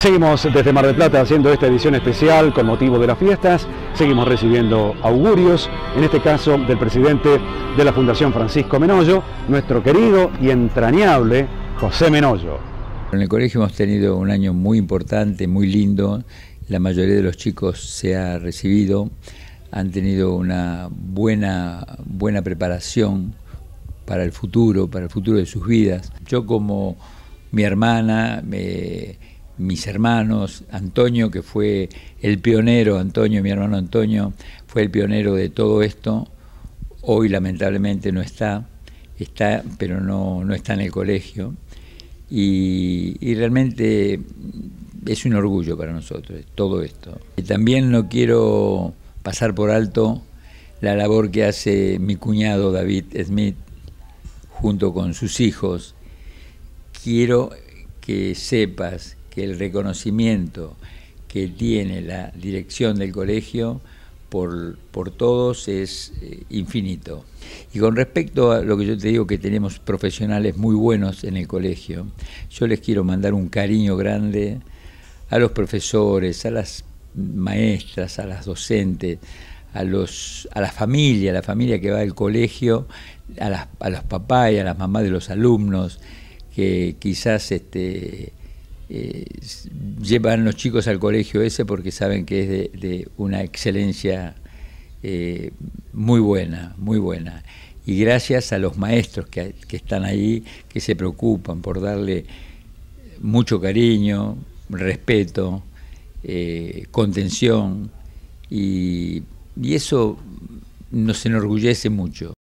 Seguimos desde Mar del Plata haciendo esta edición especial con motivo de las fiestas. Seguimos recibiendo augurios, en este caso del presidente de la Fundación Francisco Menoyo, nuestro querido y entrañable José Menoyo. En el colegio hemos tenido un año muy importante, muy lindo. La mayoría de los chicos se ha recibido, han tenido una buena preparación para el futuro de sus vidas. Yo, como mi hermana, mis hermanos, Antonio, que fue el pionero, mi hermano Antonio, fue el pionero de todo esto. Hoy lamentablemente no está, pero no está en el colegio. Y realmente es un orgullo para nosotros todo esto. Y también no quiero pasar por alto la labor que hace mi cuñado David Smith junto con sus hijos. Quiero que sepas que el reconocimiento que tiene la dirección del colegio por todos es infinito. Y con respecto a lo que yo te digo, que tenemos profesionales muy buenos en el colegio, yo les quiero mandar un cariño grande a los profesores, a las maestras, a las docentes, a la familia que va al colegio, a los papás y a las mamás de los alumnos que quizás llevan los chicos al colegio ese porque saben que es de una excelencia muy buena. Y gracias a los maestros que están ahí, que se preocupan por darle mucho cariño, respeto, contención, y eso nos enorgullece mucho.